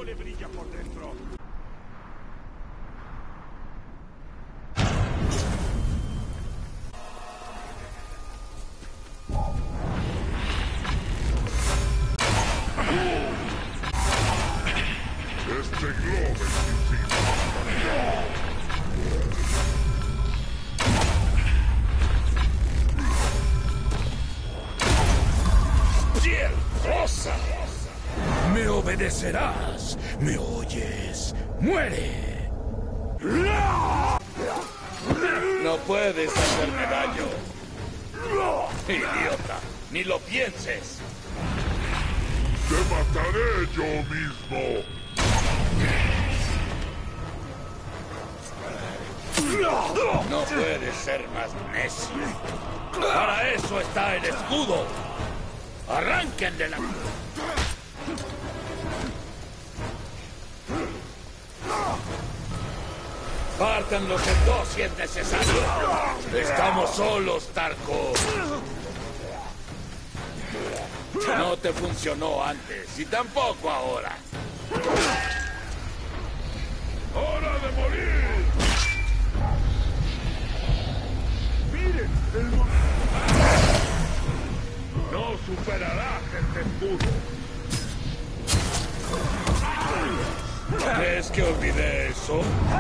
algo le brilla por dentro. Este globo es ¡Piel rosa! ¡Me obedecerás! ¿Me oyes? ¡Muere! No puedes hacerme daño. ¡Idiota! ¡Ni lo pienses! ¡Te mataré yo mismo! No puedes ser más necio. Para eso está el escudo. ¡Arránquenle la... Pártanlos en dos si es necesario. Estamos solos, Tarko. No te funcionó antes y tampoco ahora. ¡Hora de morir! ¡Miren! ¡No superarás este escudo! ¿Crees que olvidé eso?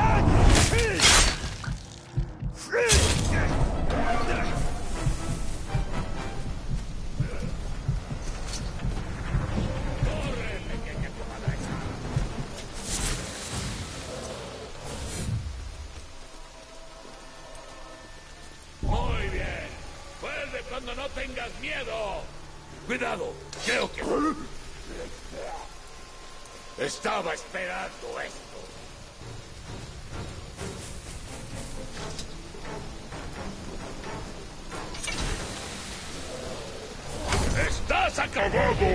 Muy bien. Vuelve cuando no tengas miedo. Cuidado, creo que... Estaba esperando esto. ¡Estás acabado!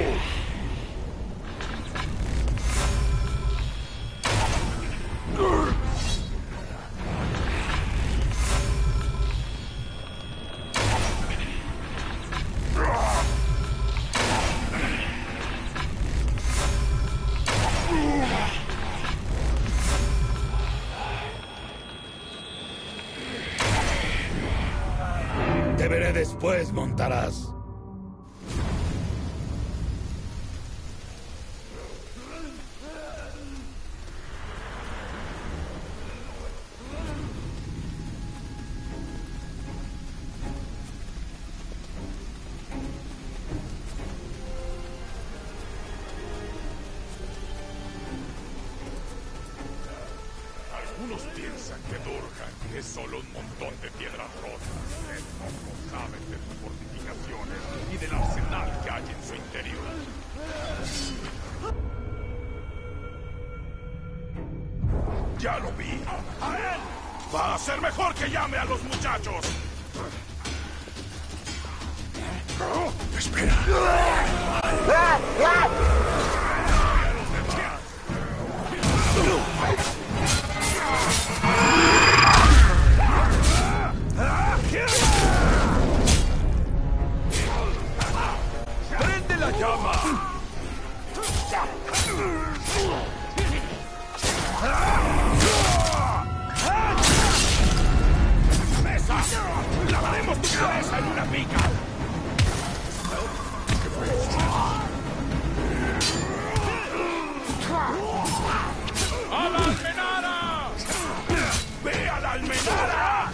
Te veré después, montarás. Algunos piensan que Durhan es solo un montón de piedras rotas. Poco saben de sus fortificaciones y del arsenal que hay en su interior. ¡Ya lo vi! ¡A él! ¡Va a ser mejor que llame a los muchachos! Espera. ¡Prende la llama! ¡Mesa! ¡Lavaremos tu cabeza en una pica! ¡A la almenara! ¡Ve a la almenara!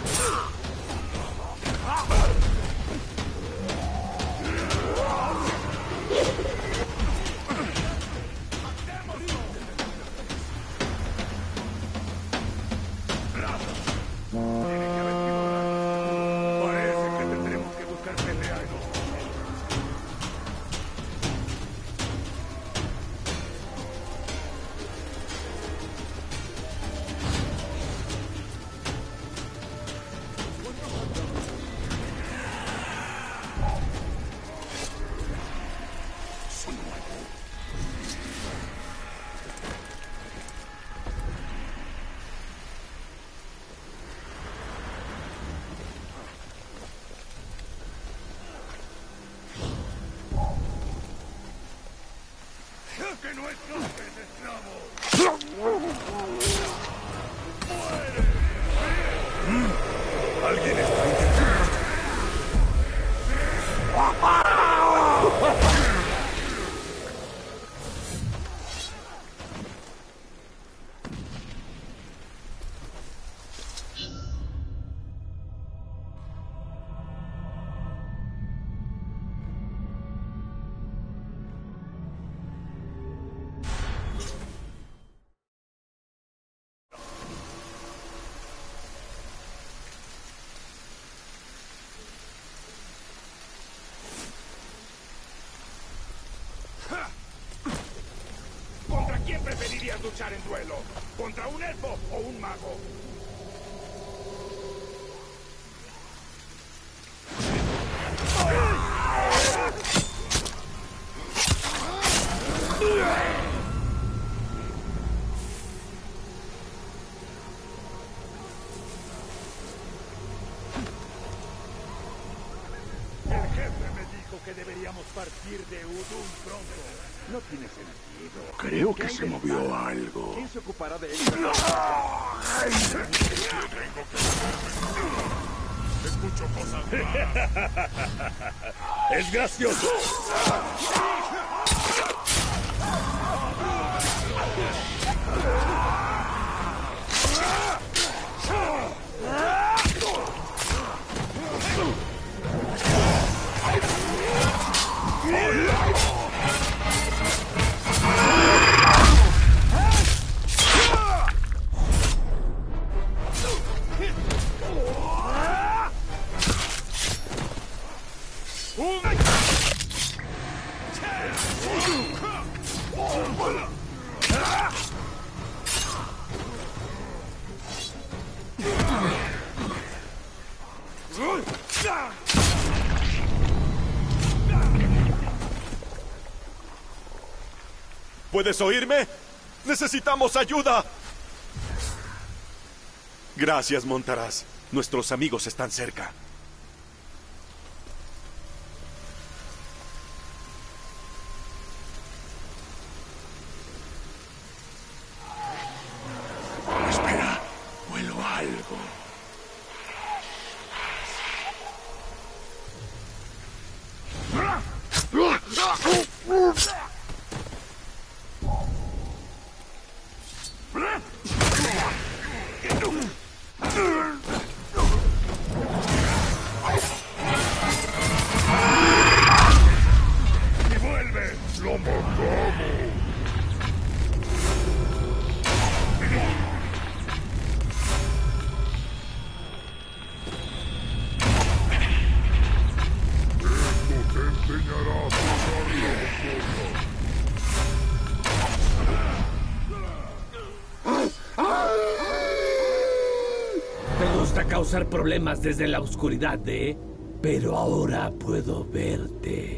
Parece que tendremos que buscar pelea en otro sitio. ¡Que nuestros peces Alguien está intentando. ¿Contra quién preferirías luchar en duelo? ¿Contra un elfo o un mago? El jefe me dijo que deberíamos partir de Udun pronto. No tiene sentido. Creo que se movió algo. ¿Quién se ocupará de él? Escucho cosas raras. ¡Es gracioso! ¿Puedes oírme? ¡Necesitamos ayuda! Gracias, Montaraz. Nuestros amigos están cerca. Espera, huelo algo. ¡Y vuelve! ¡Lo matamos! Esto te enseñará a tocar la bombona. Me gusta causar problemas desde la oscuridad, ¿eh? Pero ahora puedo verte.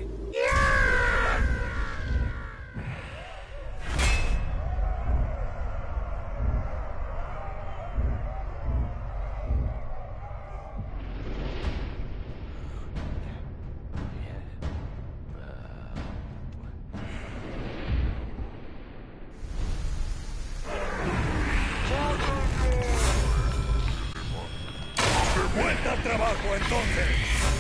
¡Vuelta al trabajo, entonces!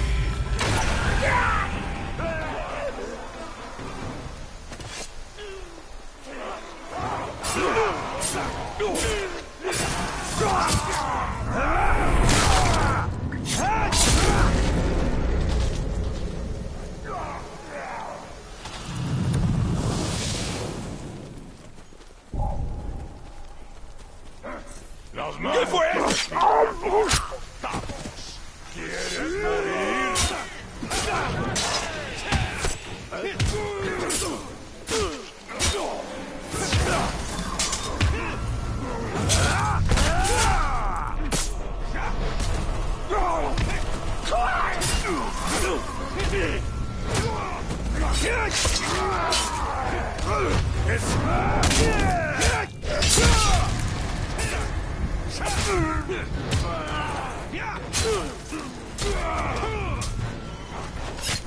¡Las manos! ¿Qué fue eso? ¿Quieres morir?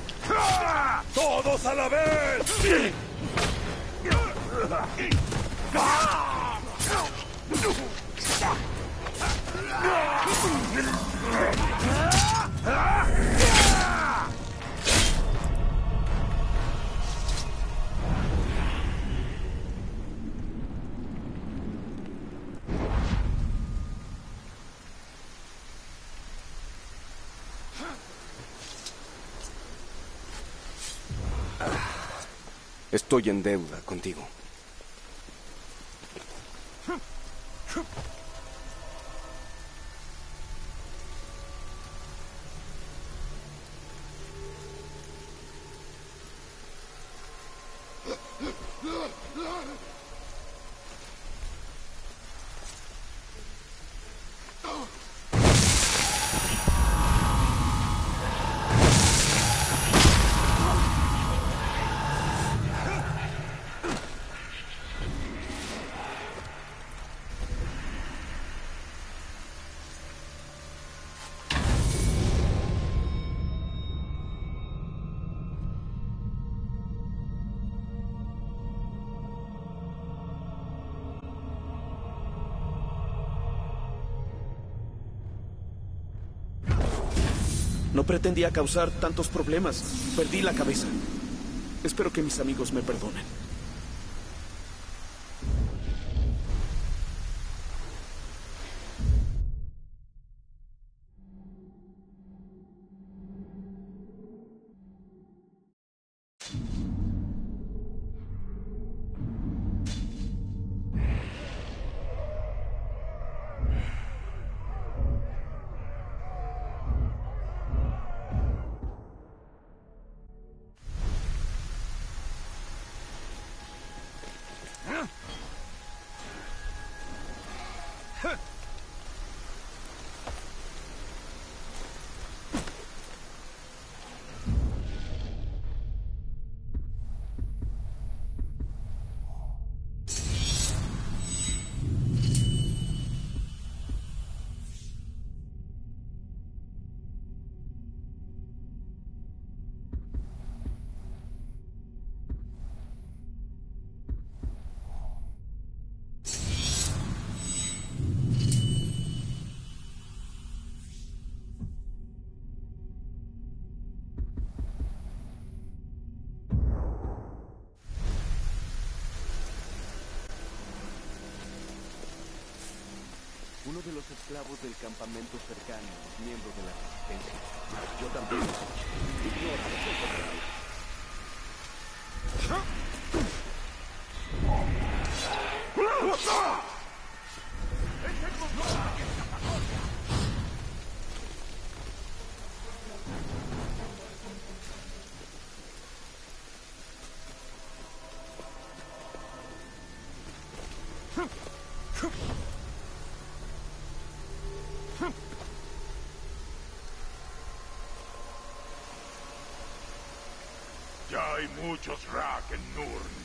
¡Todos a la vez! Estoy en deuda contigo. No pretendía causar tantos problemas. Perdí la cabeza. Espero que mis amigos me perdonen. Uno de los esclavos del campamento cercano es miembro de la resistencia. Yo también. Ignora lo que encontrarás. Ya hay muchos Rakk en Nurn.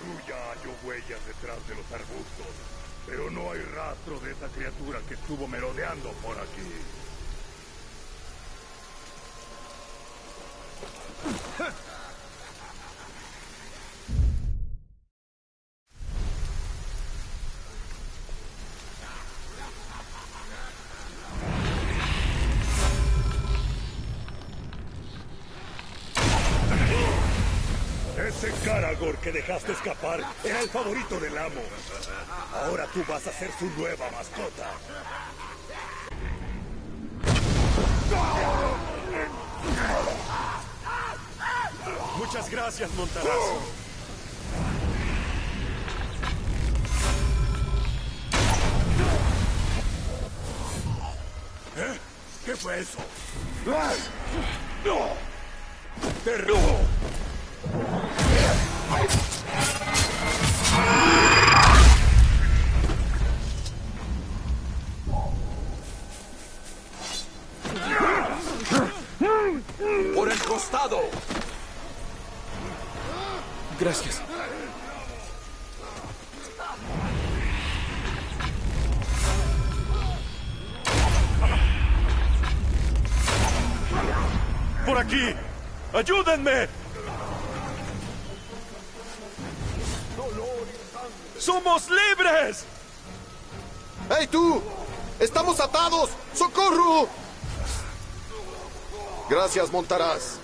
patrulla halló huellas detrás de los arbustos, pero no hay rastro de esa criatura que estuvo merodeando por aquí. Ese Karagor que dejaste escapar era el favorito del amo. Ahora tú vas a ser su nueva mascota. Muchas gracias, Montaraz. ¿Eh? ¿Qué fue eso? ¡No! ¡Te robo! ¡Por el costado! Gracias. ¡Por aquí! ¡Ayúdenme! ¡Somos libres! ¡Hey tú! ¡Estamos atados! ¡Socorro! Gracias, Montaraz.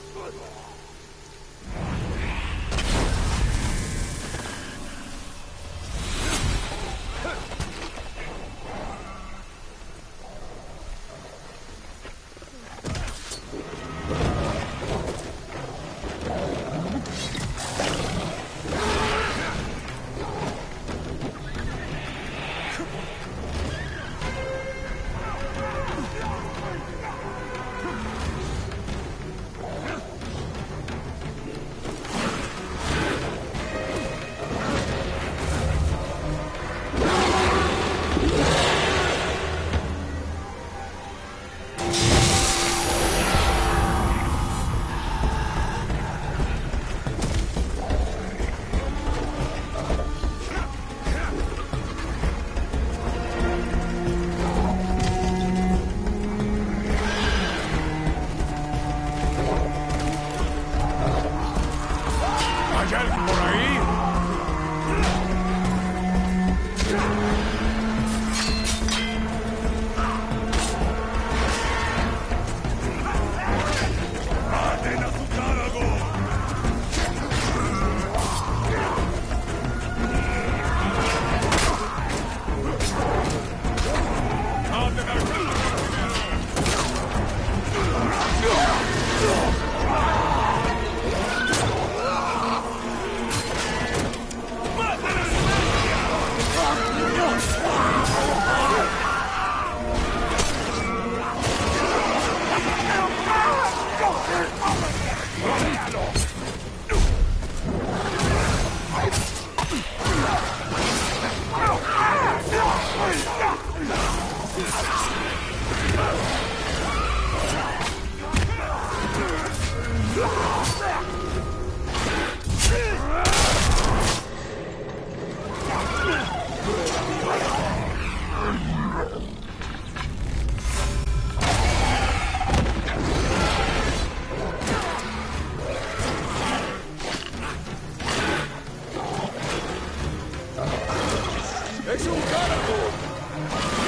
¿Hay alguien por ahí? ¡Maten a su Karagor! ¡Maten al Karagor ¡Es un Karagor!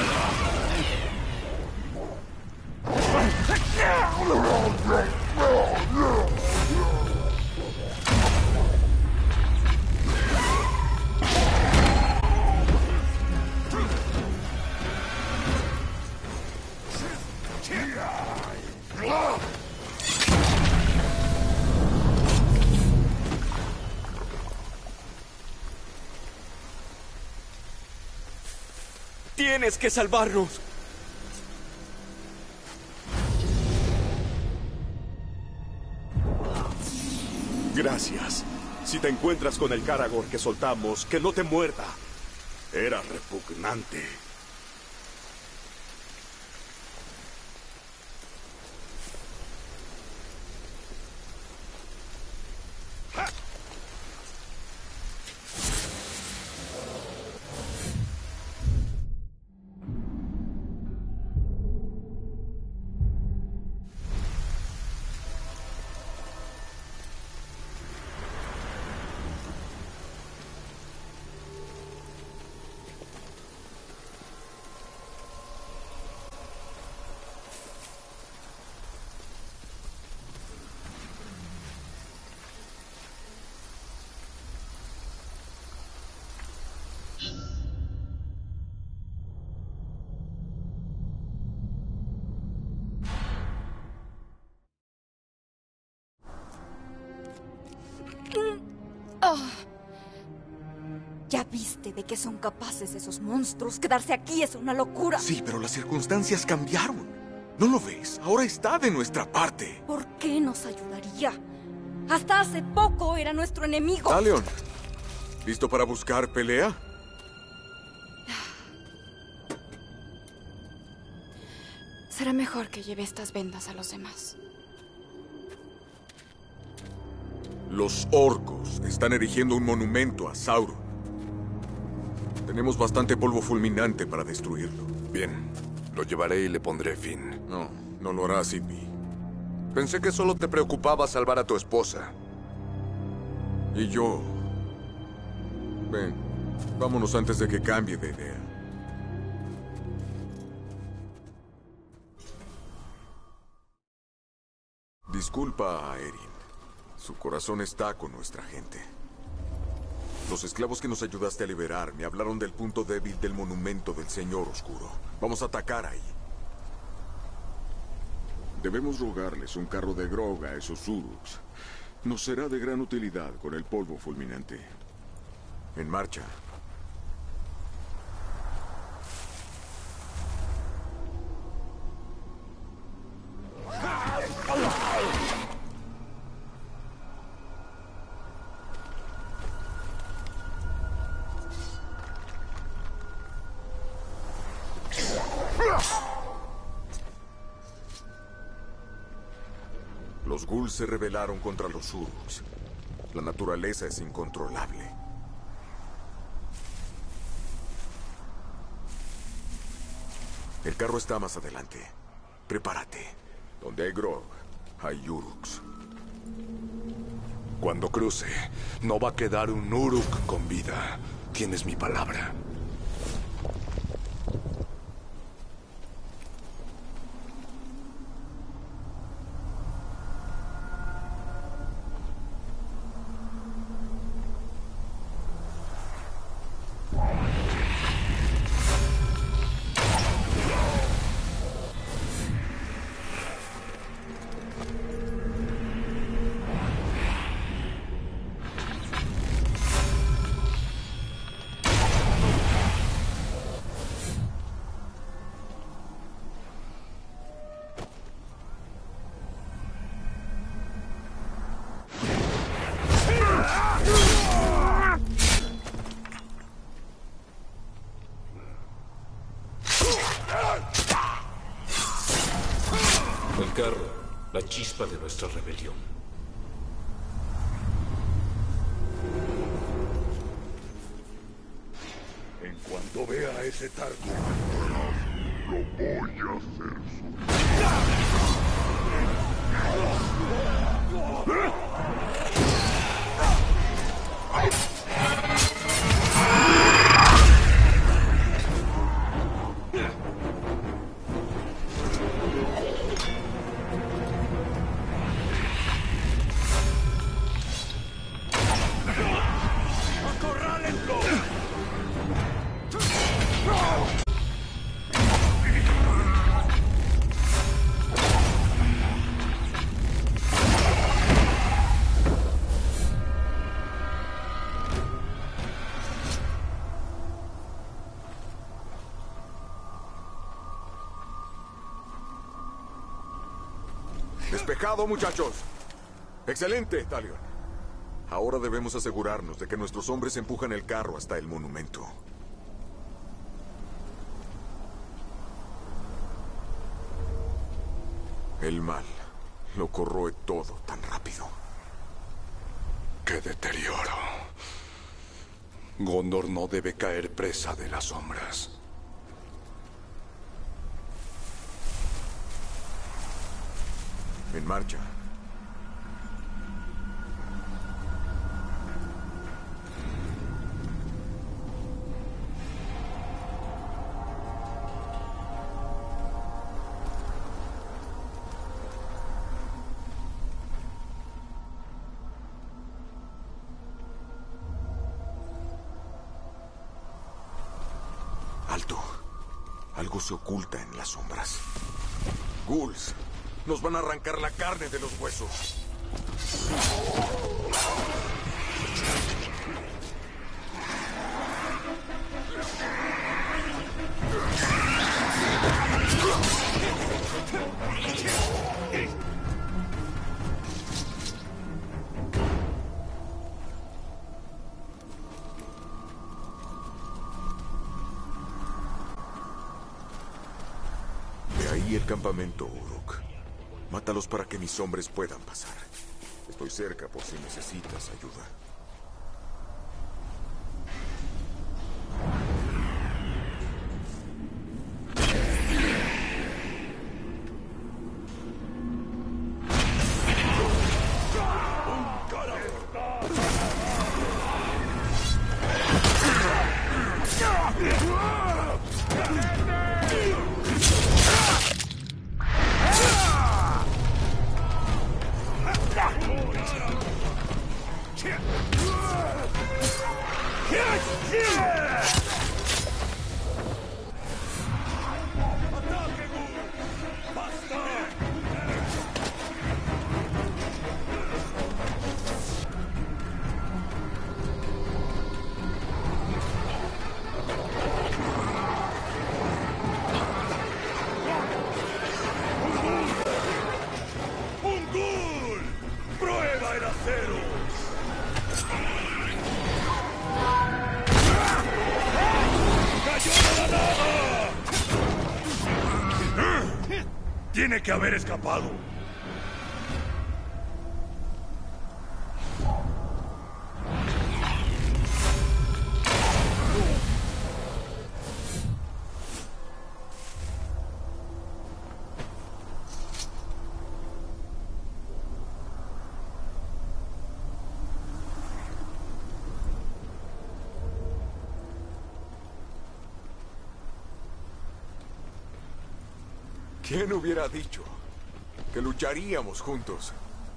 Tienes que salvarnos. Gracias. Si te encuentras con el Karagor que soltamos, que no te muerda. Era repugnante. Ya viste de qué son capaces esos monstruos. Quedarse aquí es una locura. Sí, pero las circunstancias cambiaron. ¿No lo ves? Ahora está de nuestra parte. ¿Por qué nos ayudaría? Hasta hace poco era nuestro enemigo. Talion, ¿listo para buscar pelea? Será mejor que lleve estas vendas a los demás. Los orcos están erigiendo un monumento a Sauron. Tenemos bastante polvo fulminante para destruirlo. Bien, lo llevaré y le pondré fin. No lo hará, Sidney. Pensé que solo te preocupaba salvar a tu esposa. Y yo... Ven, vámonos antes de que cambie de idea. Disculpa a Erin. Su corazón está con nuestra gente. Los esclavos que nos ayudaste a liberar me hablaron del punto débil del monumento del Señor Oscuro. Vamos a atacar ahí. Debemos rogarles un carro de grog a esos Uruks. Nos será de gran utilidad con el polvo fulminante. En marcha. Los ghouls se rebelaron contra los Uruks. La naturaleza es incontrolable. El carro está más adelante. Prepárate. Donde hay grog, hay Uruks. Cuando cruce, no va a quedar un Uruk con vida. Tienes mi palabra. El carro, la chispa de nuestra rebelión. En cuanto vea a ese tardo, lo voy a hacer Despejado, muchachos. Excelente, Talion. Ahora debemos asegurarnos de que nuestros hombres empujan el carro hasta el monumento. El mal lo corroe todo tan rápido. ¡Qué deterioro! Gondor no debe caer presa de las sombras. En marcha. Alto. Algo se oculta en las sombras. Ghouls. Nos van a arrancar la carne de los huesos. ahí el campamento, Uruk. Mátalos para que mis hombres puedan pasar. Estoy cerca por si necesitas ayuda. Tiene que haber escapado. ¿Quién hubiera dicho que lucharíamos juntos?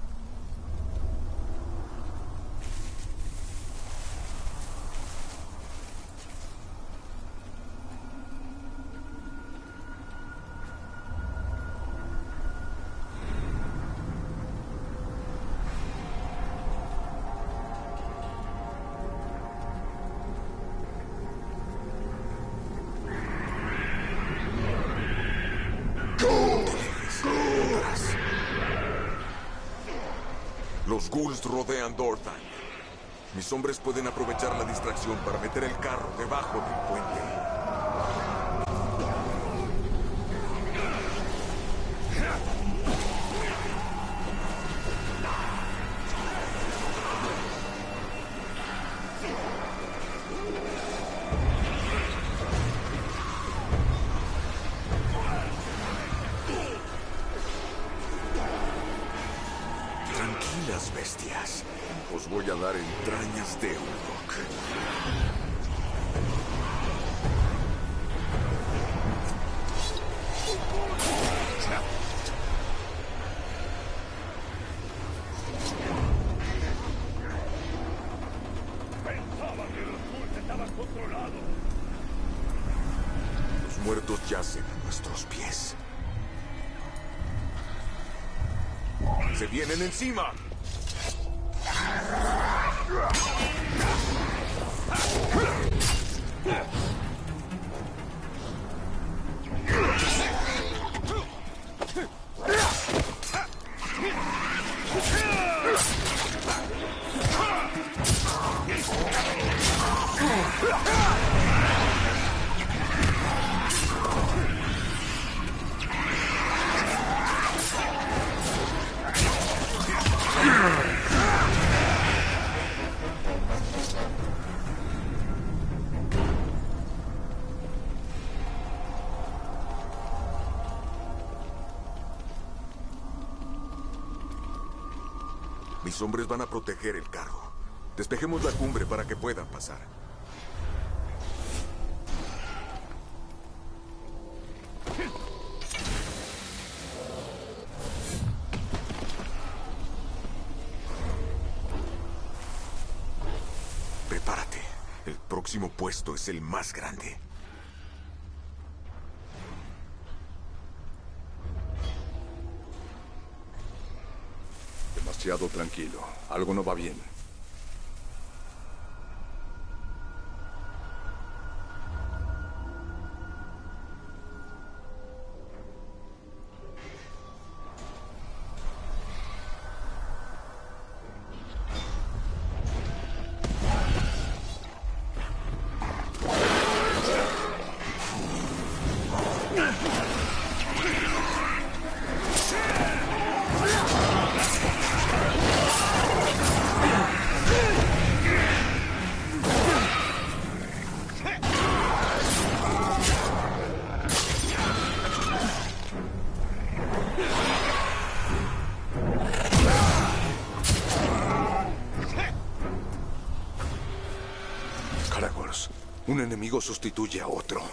Los ghouls rodean Dorthan. Mis hombres pueden aprovechar la distracción para meter el carro debajo del puente. Tranquilas, bestias. Os voy a dar entrañas de Uruk. Pensaba que los ghouls estaban controlados. Los muertos yacen a nuestros pies. ¡Se vienen encima! Mis hombres van a proteger el carro. Despejemos la cumbre para que puedan pasar. Prepárate. El próximo puesto es el más grande. Demasiado tranquilo. Algo no va bien. Caragors, un enemigo sustituye a otro.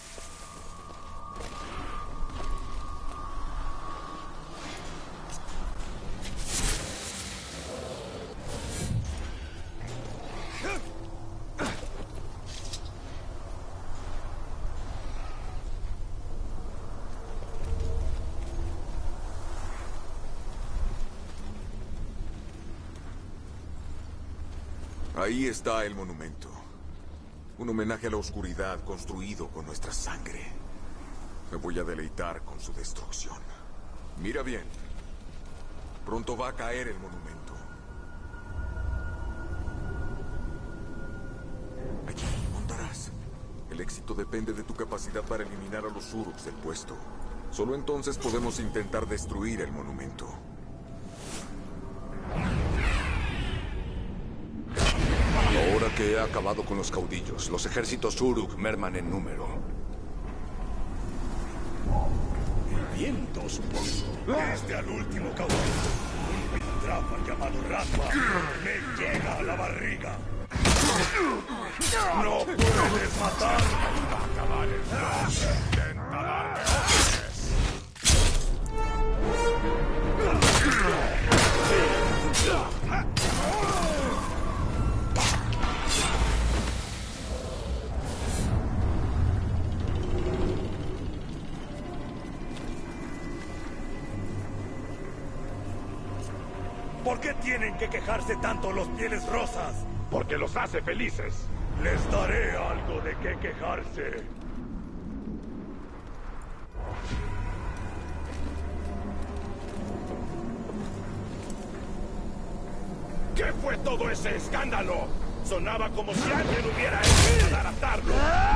Ahí está el monumento. Un homenaje a la oscuridad construido con nuestra sangre. Me voy a deleitar con su destrucción. Mira bien. Pronto va a caer el monumento. Allí montarás. El éxito depende de tu capacidad para eliminar a los Uruks del puesto. Solo entonces podemos intentar destruir el monumento. Ahora que he acabado con los caudillos, los ejércitos Uruk merman en número. El viento, supongo. Desde al último caudillo, un piltrafa llamado Ratma, me llega a la barriga. ¡No puedes matarme! Acabar el plan. Intenta darme órdenes. ¿Por qué tienen que quejarse tanto los pieles rosas? Porque los hace felices. Les daré algo de qué quejarse. ¿Qué fue todo ese escándalo? Sonaba como si alguien hubiera hecho para atarlo.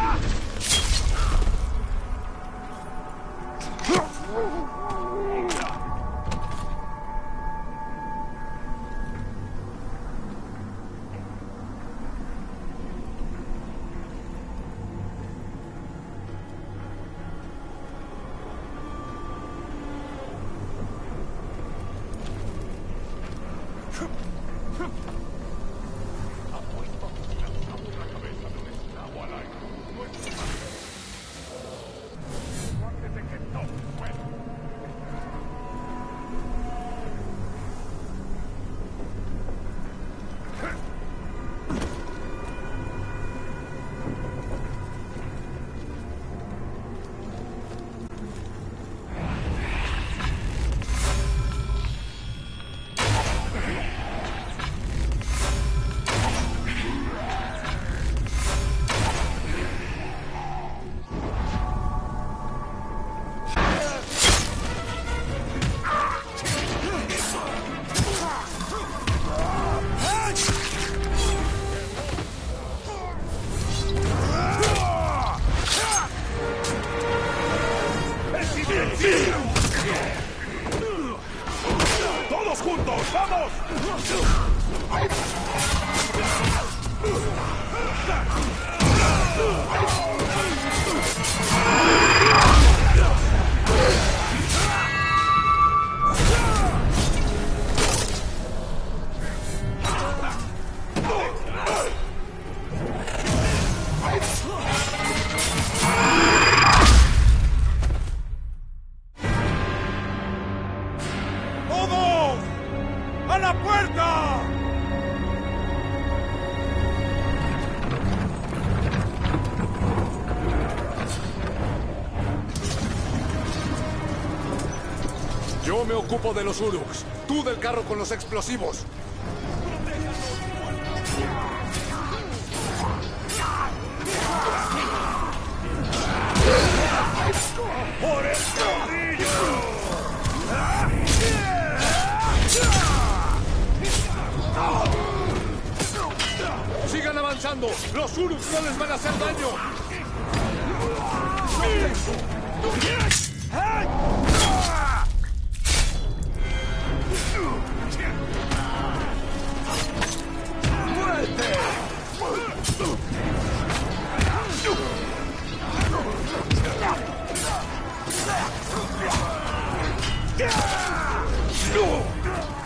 ¡Todos juntos! ¡Vamos! ¡Todos! ¡A la puerta! Yo me ocupo de los Uruks. Tú del carro con los explosivos. ¡Por el caudillo! ¡Sigan avanzando! ¡Los Uruks no les van a hacer daño!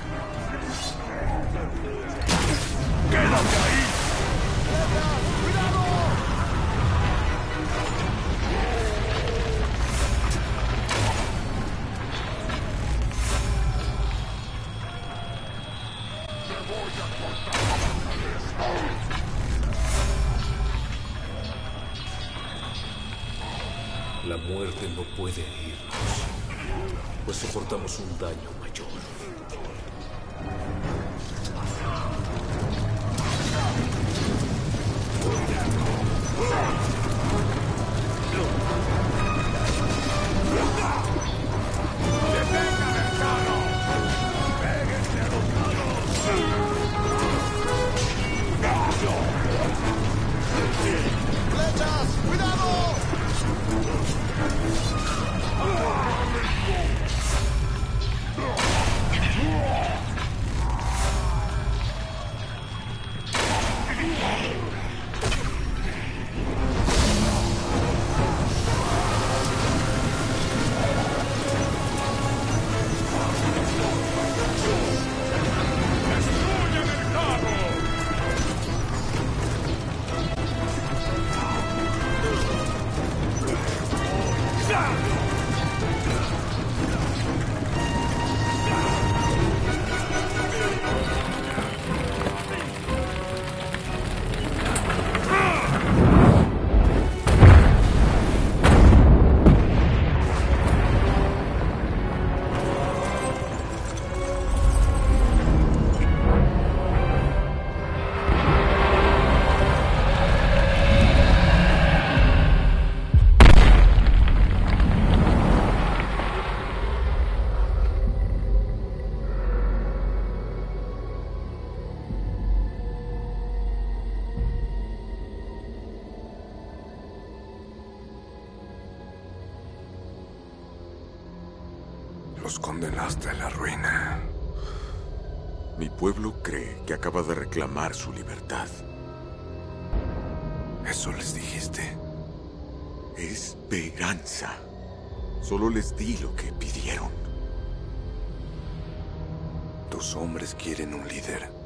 ¡Quédate ahí! La muerte no puede herirnos, pues soportamos un daño mayor. ¡Flechas! ¡Cuidado! Los condenaste a la ruina. Mi pueblo cree que acaba de reclamar su libertad. ¿Eso les dijiste? Esperanza. Solo les di lo que pidieron. Tus hombres quieren un líder.